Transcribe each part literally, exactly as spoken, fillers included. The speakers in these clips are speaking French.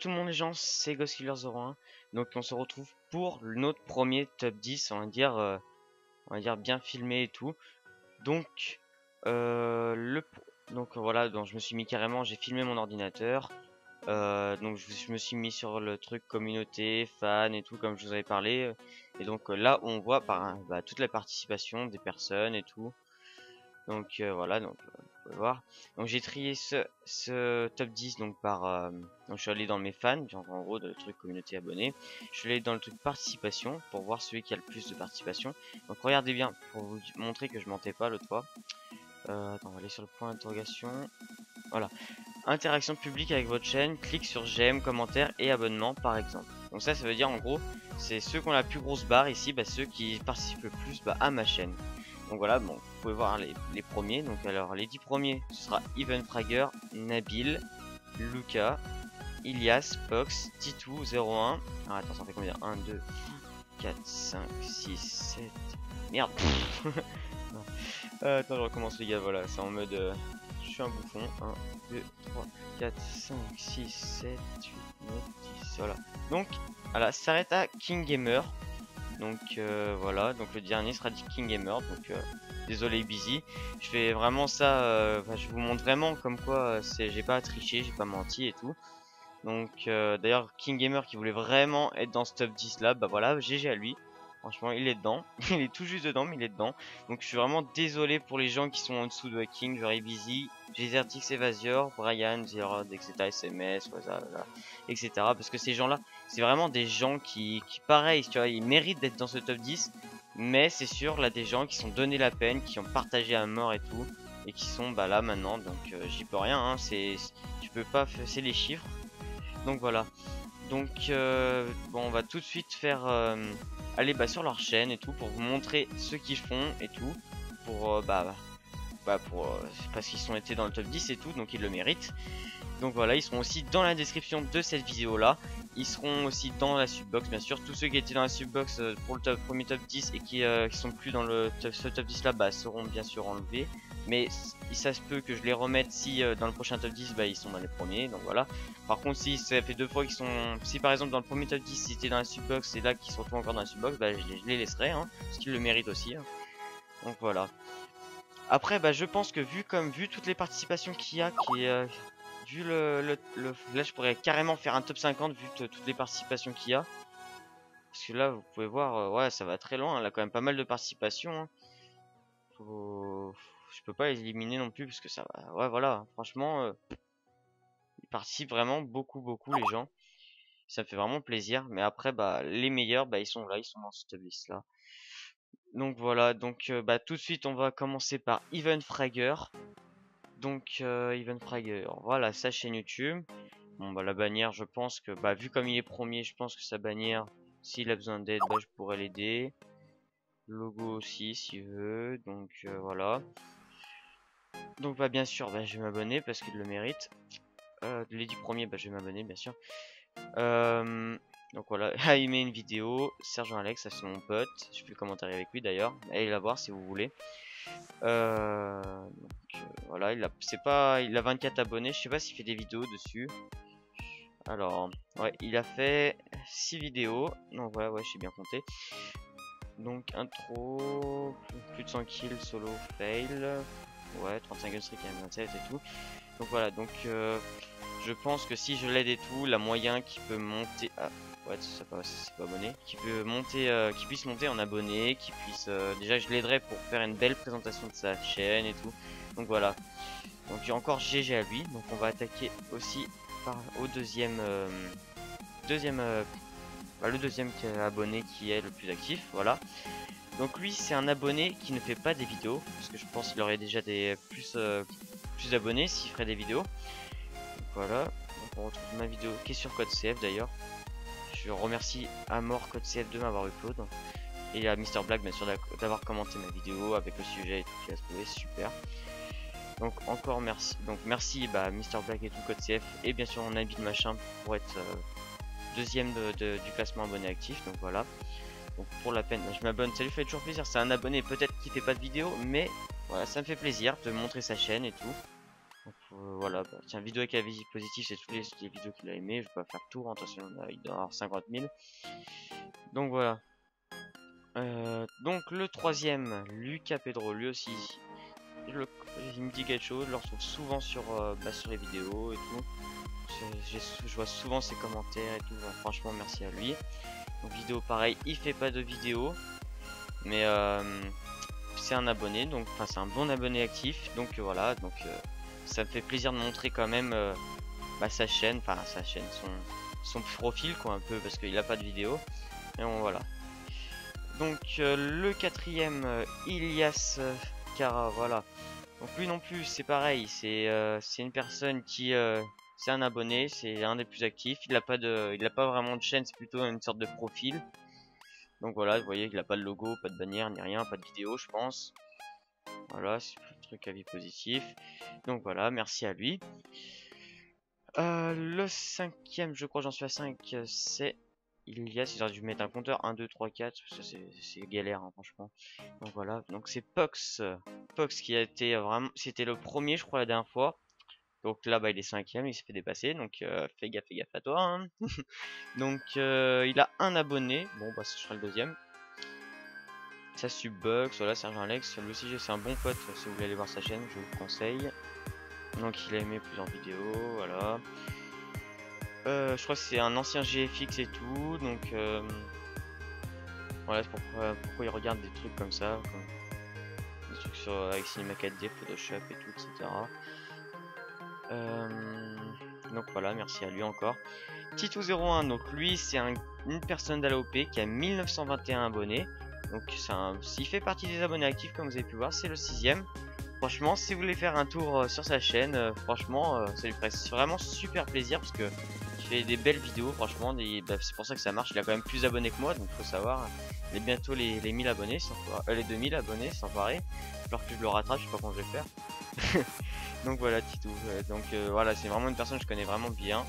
tout le monde les gens, c'est Ghostkiller zéro un. Donc on se retrouve pour notre premier top dix, on va dire, euh, on va dire bien filmé et tout. Donc, euh, le, donc voilà, donc je me suis mis carrément, j'ai filmé mon ordinateur. Euh, donc je, je me suis mis sur le truc communauté, fan et tout, comme je vous avais parlé. Et donc euh, là, on voit par, bah, toute la participation des personnes et tout. Donc euh, voilà, donc euh, vous pouvez voir. Donc j'ai trié ce, ce top dix donc par euh, donc je suis allé dans mes fans, genre en gros de le truc communauté abonnés. Je suis allé dans le truc participation pour voir celui qui a le plus de participation. Donc regardez bien pour vous montrer que je mentais pas l'autre fois. Euh, attends, on va aller sur le point d'interrogation. Voilà. Interaction publique avec votre chaîne, clique sur j'aime, commentaire et abonnement par exemple. Donc ça, ça veut dire en gros, c'est ceux qui ont la plus grosse barre ici, bah, ceux qui participent le plus bah, à ma chaîne. Donc voilà, bon, vous pouvez voir les, les premiers. Donc alors, les dix premiers, ce sera Even Frager, Nabil, Luca, Ilias, Pox, Titou, zéro un. Ah, attends, ça fait combien? un, deux, quatre, cinq, six, sept. Merde. euh, attends, je recommence les gars, voilà, c'est en mode... Euh, je suis un bouffon. un, deux, trois, quatre, cinq, six, sept, huit, neuf, dix. Voilà. Donc, voilà, ça s'arrête à King Gamer. Donc euh, voilà, donc le dernier sera dit King Gamer. Donc euh, désolé Busy. Je fais vraiment ça, euh, je vous montre vraiment comme quoi c'est, j'ai pas triché, j'ai pas menti et tout. Donc euh, d'ailleurs King Gamer qui voulait vraiment être dans ce top dix là, bah voilà, G G à lui. Franchement, il est dedans. Il est tout juste dedans, mais il est dedans. Donc je suis vraiment désolé pour les gens qui sont en dessous de King, genre Busy, Gzertix, Evasior, Brian, Zerod, et cetera, S M S, voilà, et cetera. Parce que ces gens-là, c'est vraiment des gens qui, qui pareil, tu vois, ils méritent d'être dans ce top dix. Mais c'est sûr, là, des gens qui sont donné la peine, qui ont partagé à mort et tout. Et qui sont bah, là maintenant, donc euh, j'y peux rien, hein, c'est, tu peux pas, c'est les chiffres. Donc voilà. Donc euh, bon, on va tout de suite faire euh, aller bah, sur leur chaîne et tout pour vous montrer ce qu'ils font et tout pour euh, bah, bah pour euh, parce qu'ils sont été dans le top dix et tout, donc ils le méritent. Donc voilà, ils seront aussi dans la description de cette vidéo là. Ils seront aussi dans la subbox bien sûr. Tous ceux qui étaient dans la subbox euh, pour le top, premier top dix et qui, euh, qui sont plus dans le top, ce top dix là bah, seront bien sûr enlevés. Mais ça se peut que je les remette si euh, dans le prochain top dix bah, ils sont dans les premiers. Donc voilà. Par contre si ça fait deux fois qu'ils sont... Si par exemple dans le premier top dix ils étaient dans la subbox et là qu'ils se retrouvent encore dans la subbox, bah, je, les, je les laisserai hein, parce qu'ils le méritent aussi. Hein. Donc voilà. Après bah, je pense que vu comme vu toutes les participations qu'il y a, qui euh, vu le, le, le... Là je pourrais carrément faire un top cinquante vu toutes les participations qu'il y a. Parce que là vous pouvez voir, euh, ouais ça va très loin, là quand même pas mal de participations. Hein. Faut... Je peux pas les éliminer non plus parce que ça va... Ouais voilà, franchement, euh, ils participent vraiment beaucoup beaucoup les gens. Ça me fait vraiment plaisir. Mais après bah les meilleurs bah ils sont là, ils sont dans cette liste là. Donc voilà, donc euh, bah tout de suite on va commencer par Even Frager. Donc euh, Even Frager, voilà sa chaîne YouTube. Bon bah la bannière je pense que bah vu comme il est premier je pense que sa bannière s'il a besoin d'aide bah je pourrais l'aider. Logo aussi s'il veut donc euh, voilà. Donc bah bien sûr bah je vais m'abonner parce qu'il le mérite. Euh, les dix premiers bah je vais m'abonner bien sûr. Euh, donc voilà, ah, il met une vidéo, Sergent Alex, ça c'est mon pote, je peux commenter avec lui d'ailleurs, allez la voir si vous voulez. Euh, donc euh, voilà, il a, c'est pas, il a vingt-quatre abonnés, je sais pas s'il fait des vidéos dessus. Alors, ouais, il a fait six vidéos, non voilà, ouais, j'ai bien compté. Donc intro, plus de cent kills, solo, fail, ouais, trente-cinq gun streak, vingt-sept et tout. Donc voilà, donc euh, je pense que si je l'aide et tout, la moyen qui peut monter... Ah, ouais, c'est pas, c'est pas abonné. Qui peut monter, euh, qui puisse monter en abonné, qui puisse... Euh, déjà, je l'aiderai pour faire une belle présentation de sa chaîne et tout. Donc voilà. Donc j'ai encore G G à lui. Donc on va attaquer aussi par, au deuxième... Euh, deuxième... Euh, bah, le deuxième qui est abonné qui est le plus actif. Voilà. Donc lui, c'est un abonné qui ne fait pas des vidéos. Parce que je pense qu'il aurait déjà des plus, euh, plus d'abonnés s'il ferait des vidéos. Voilà, donc on retrouve ma vidéo qui est sur CodeCF d'ailleurs. Je remercie à mort CodeCF de m'avoir upload. Et à Mister Black bien sûr d'avoir commenté ma vidéo avec le sujet et tout qui a trouvé super. Donc encore merci. Donc merci bah, Mister Black et tout CodeCF et bien sûr on habite machin pour être euh, deuxième de, de, du classement abonné actif. Donc voilà. Donc pour la peine, bah, je m'abonne, ça lui fait toujours plaisir. C'est un abonné peut-être qui fait pas de vidéo, mais voilà, ça me fait plaisir de montrer sa chaîne et tout. Donc euh, voilà, bah, tiens, vidéo avec avis positif, c'est toutes les, les vidéos qu'il a aimé. Je vais pas faire tout, attention, il doit avoir cinquante mille. Donc voilà. Euh, donc le troisième, Lucas Pedro, lui aussi, le, il me dit quelque chose, je le retrouve souvent sur, euh, bah, sur les vidéos et tout. Je, je vois souvent ses commentaires et tout, donc, franchement merci à lui. Donc vidéo pareil, il fait pas de vidéo, mais euh, c'est un abonné, donc enfin c'est un bon abonné actif, donc euh, voilà, donc euh, ça me fait plaisir de montrer quand même euh, bah, sa chaîne, enfin sa chaîne, son, son profil quoi un peu, parce qu'il a pas de vidéo, et bon voilà. Donc euh, le quatrième, euh, Ilias Cara, voilà. Donc lui non plus, c'est pareil, c'est euh, c'est une personne qui, euh, c'est un abonné, c'est un des plus actifs. Il a pas de, il a pas vraiment de chaîne, c'est plutôt une sorte de profil. Donc voilà, vous voyez qu'il a pas de logo, pas de bannière, ni rien, pas de vidéo, je pense. Voilà, c'est un truc à vie positif. Donc voilà, merci à lui. Euh, le cinquième, je crois, j'en suis à cinq, c'est Ilias. J'aurais dû mettre un compteur un, deux, trois, quatre, ça c'est galère hein, franchement. Donc voilà, donc c'est Pox, Pox qui a été vraiment, c'était le premier je crois la dernière fois. Donc là bah il est cinquième, il s'est fait dépasser, donc euh, fais gaffe, fais gaffe à toi hein. Donc euh, il a un abonné, bon bah ce sera le deuxième. Ça Subbox, voilà Sergent Alex, lui aussi c'est un bon pote, si vous voulez aller voir sa chaîne, je vous le conseille. Donc il a aimé plusieurs vidéos, voilà. Euh, je crois que c'est un ancien G F X et tout, donc euh, voilà c'est pourquoi, pourquoi il regarde des trucs comme ça, comme des trucs sur, avec Cinema quatre D, Photoshop et tout, et cetera. Euh, donc voilà, merci à lui encore. Titou zéro un, donc lui c'est un, une personne d'A L O P qui a mille neuf cent vingt et un abonnés, donc s'il fait partie des abonnés actifs comme vous avez pu voir, c'est le sixième. Franchement, si vous voulez faire un tour euh, sur sa chaîne, euh, franchement, euh, ça lui ferait vraiment super plaisir parce que il fait des belles vidéos, franchement. Bah, c'est pour ça que ça marche. Il a quand même plus d'abonnés que moi, donc faut savoir. Il est bientôt les, les mille abonnés, sans, euh, les deux mille abonnés, sans pareil. Alors que je le rattrape, je sais pas comment je vais faire. Donc voilà, Titou. Euh, donc euh, voilà, c'est vraiment une personne que je connais vraiment bien,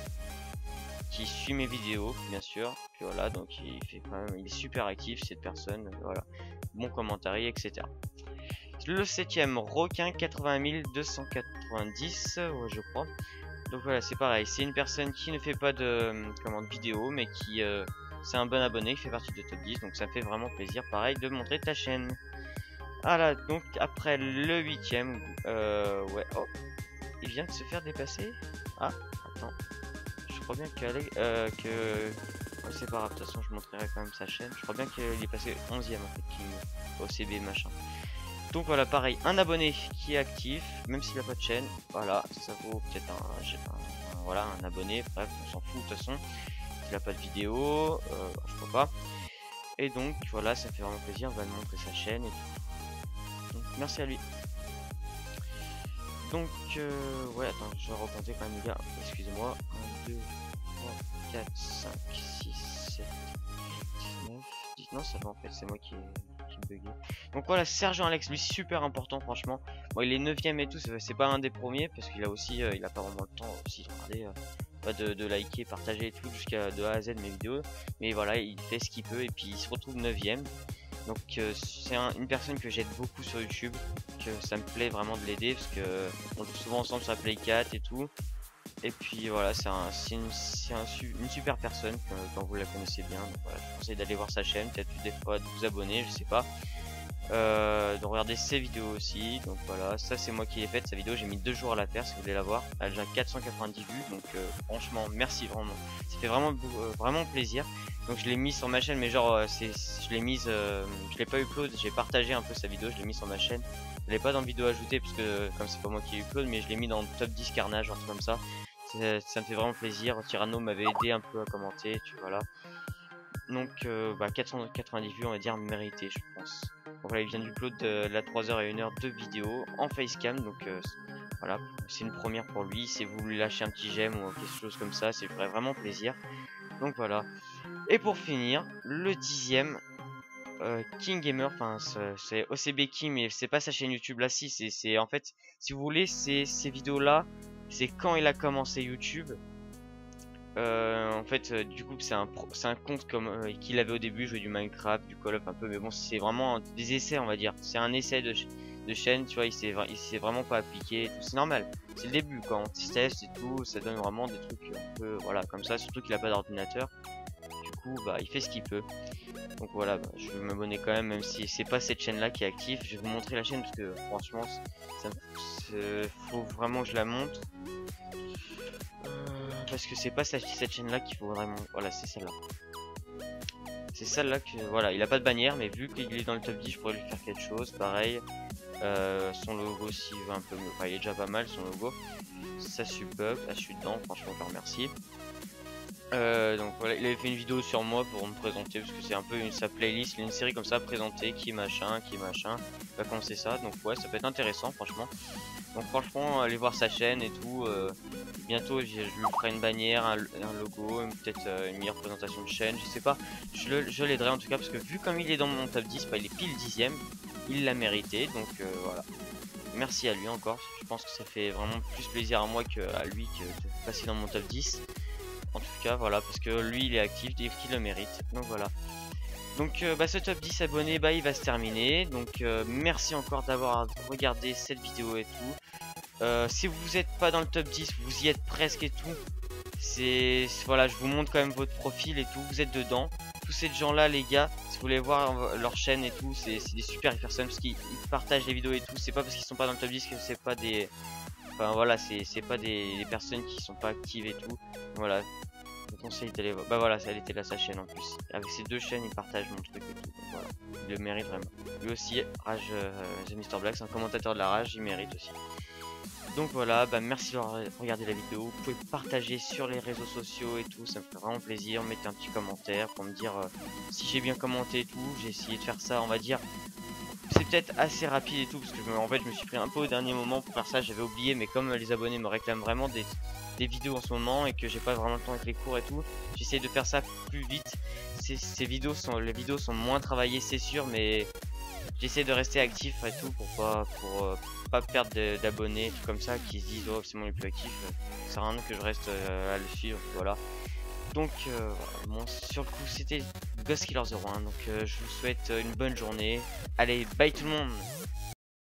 qui suit mes vidéos, bien sûr. Puis voilà, donc il fait quand même, il est super actif cette personne. Voilà, bon commentaire, et cetera. Le septième, Roquin quatre-vingt mille deux cent quatre-vingt-dix, ouais, je crois. Donc voilà, c'est pareil, c'est une personne qui ne fait pas de, comment, de vidéo, mais qui, euh, c'est un bon abonné, qui fait partie de top dix, donc ça me fait vraiment plaisir, pareil, de montrer ta chaîne. Voilà, donc après le huitième, euh, ouais, oh, il vient de se faire dépasser. Ah, attends, je crois bien que, euh, que, oh, c'est pas grave, de toute façon je montrerai quand même sa chaîne. Je crois bien qu'il est passé onzième en fait, King, O C B machin. Donc voilà, pareil, un abonné qui est actif, même s'il n'a pas de chaîne, voilà, ça vaut peut-être un, un, un, voilà, un abonné, bref, on s'en fout de toute façon. Il n'a pas de vidéo, euh, je crois pas. Et donc voilà, ça fait vraiment plaisir, on va lui montrer sa chaîne et tout. Donc merci à lui. Donc euh, ouais, attends, je vais recompter quand même les gars, excusez-moi. un, deux, trois, quatre, cinq, six, sept, huit, neuf, dix, non ça va en fait, c'est moi qui ai... bugué. Donc voilà, Sergent Alex, lui super important franchement. Bon, il est neuvième et tout, c'est pas un des premiers parce qu'il a aussi, euh, il a pas vraiment le temps aussi de regarder, euh, pas de, de liker, partager et tout jusqu'à de A à Z mes vidéos. Mais voilà, il fait ce qu'il peut et puis il se retrouve neuvième. Donc euh, c'est un, une personne que j'aide beaucoup sur YouTube, que ça me plaît vraiment de l'aider parce que on joue souvent ensemble sur la Play quatre et tout. Et puis voilà, c'est un, une, un, une super personne que, quand vous la connaissez bien. Donc voilà, je vous conseille d'aller voir sa chaîne, peut-être des fois de vous abonner, je sais pas. Euh, de regarder ses vidéos aussi. Donc voilà, ça c'est moi qui l'ai faite. Sa vidéo, j'ai mis deux jours à la faire si vous voulez la voir. Elle a déjà quatre cent quatre-vingt-dix vues. Donc euh, franchement, merci vraiment. Ça fait vraiment, euh, vraiment plaisir. Donc je l'ai mis sur ma chaîne, mais genre, euh, c'est, je l'ai mise, euh, je l'ai pas upload, j'ai partagé un peu sa vidéo, je l'ai mis sur ma chaîne. Elle est pas dans vidéo ajoutée parce que comme c'est pas moi qui upload, mais je l'ai mis dans le top dix carnage, un truc comme ça. Ça me fait vraiment plaisir. Tyranno m'avait aidé un peu à commenter, tu vois là. Donc euh, bah, quatre cent quatre-vingt-dix vues, on va dire mérité, je pense. Donc voilà, il vient d'upload de la trois heures et une heure de vidéo en facecam. Donc euh, voilà, c'est une première pour lui. Si vous voulez lâcher un petit j'aime ou quelque chose comme ça, ça lui ferait vraiment plaisir. Donc voilà. Et pour finir, le dixième, euh, King Gamer, enfin c'est O C B King, mais c'est pas sa chaîne YouTube là, si c'est en fait, si vous voulez, c'est ces vidéos là. C'est quand il a commencé YouTube. Euh, en fait, euh, du coup, c'est un, un compte comme euh, qu'il avait au début, jouer du Minecraft, du Call of un peu, mais bon, c'est vraiment des essais, on va dire. C'est un essai de, de chaîne, tu vois, il s'est il s'est vraiment pas appliqué et tout. C'est normal, c'est le début quand on teste et tout, ça donne vraiment des trucs un peu voilà comme ça, surtout qu'il a pas d'ordinateur. Du coup bah il fait ce qu'il peut. Donc voilà, bah, je vais m'abonner quand même, même si c'est pas cette chaîne là qui est active. Je vais vous montrer la chaîne parce que franchement ça me faut vraiment que je la montre. Euh, parce que c'est pas cette, cette chaîne là qu'il faut vraiment. Voilà, c'est celle-là. C'est celle-là que voilà, il a pas de bannière, mais vu qu'il est dans le top dix, je pourrais lui faire quelque chose. Pareil, euh, son logo s'il va un peu mieux. Enfin, il est déjà pas mal son logo. Ça sub up, là je suis dedans, franchement je le remercie. Euh, donc voilà, il avait fait une vidéo sur moi pour me présenter parce que c'est un peu une, sa playlist, une série comme ça, présenter qui machin, qui machin, va commencer ça. Donc ouais, ça peut être intéressant franchement. Donc franchement, allez voir sa chaîne et tout. Euh, bientôt, je, je lui ferai une bannière, un, un logo, peut-être euh, une meilleure présentation de chaîne, je sais pas. Je, le, je l'aiderai en tout cas parce que vu comme il est dans mon top dix, bah, il est pile dixième, il l'a mérité. Donc euh, voilà. Merci à lui encore. Je pense que ça fait vraiment plus plaisir à moi qu'à lui que de passer dans mon top dix. En tout cas, voilà, parce que lui il est actif et qu'il le mérite. Donc voilà. Donc euh, bah, ce top dix abonnés, bah, il va se terminer. Donc euh, merci encore d'avoir regardé cette vidéo et tout. Euh, si vous n'êtes pas dans le top dix, vous y êtes presque et tout. C'est voilà, je vous montre quand même votre profil et tout. Vous êtes dedans. Tous ces gens là, les gars, si vous voulez voir leur chaîne et tout, c'est des super personnes parce qu'ils partagent les vidéos et tout. C'est pas parce qu'ils sont pas dans le top dix que c'est pas des. Enfin voilà, c'est pas des, des personnes qui sont pas actives et tout. Voilà. Je vous conseille d'aller voir. Bah voilà, elle était là sa chaîne en plus. Avec ces deux chaînes, il partage mon truc et tout. Donc voilà, il le mérite vraiment. Lui aussi, Rage, euh, The Mister Black, c'est un commentateur de la rage, il mérite aussi. Donc voilà, bah merci d'avoir regardé la vidéo. Vous pouvez partager sur les réseaux sociaux et tout, ça me fait vraiment plaisir. Mettez un petit commentaire pour me dire euh, si j'ai bien commenté et tout. J'ai essayé de faire ça, on va dire. C'est peut-être assez rapide et tout parce que je me, en fait je me suis pris un peu au dernier moment pour faire ça, j'avais oublié, mais comme les abonnés me réclament vraiment des, des vidéos en ce moment et que j'ai pas vraiment le temps avec les cours et tout, j'essaie de faire ça plus vite. Ces, ces vidéos sont, les vidéos sont moins travaillées c'est sûr, mais j'essaie de rester actif et tout pour pas pour euh, pas perdre d'abonnés comme ça qui se disent oh c'est mon plus actif, ça sert à rien que je reste euh, à le suivre, voilà. Donc euh, voilà, bon, sur le coup c'était Ghost Killer zéro un, donc euh, je vous souhaite une bonne journée. Allez, bye tout le monde.